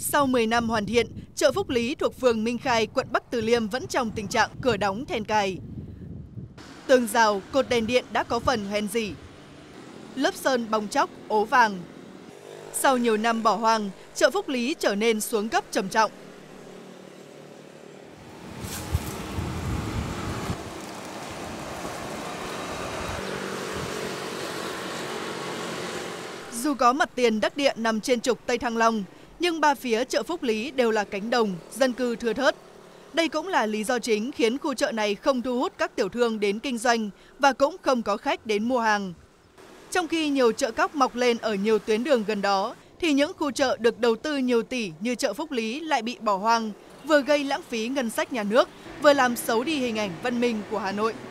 Sau 10 năm hoàn thiện, chợ Phúc Lý thuộc phường Minh Khai, quận Bắc Từ Liêm vẫn trong tình trạng cửa đóng then cài. Tường rào, cột đèn điện đã có phần hoen rỉ. Lớp sơn bong tróc, ố vàng. Sau nhiều năm bỏ hoang, chợ Phúc Lý trở nên xuống cấp trầm trọng. Dù có mặt tiền đắc địa nằm trên trục Tây Thăng Long, nhưng ba phía chợ Phúc Lý đều là cánh đồng, dân cư thưa thớt. Đây cũng là lý do chính khiến khu chợ này không thu hút các tiểu thương đến kinh doanh và cũng không có khách đến mua hàng. Trong khi nhiều chợ cóc mọc lên ở nhiều tuyến đường gần đó, thì những khu chợ được đầu tư nhiều tỷ như chợ Phúc Lý lại bị bỏ hoang, vừa gây lãng phí ngân sách nhà nước, vừa làm xấu đi hình ảnh văn minh của Hà Nội.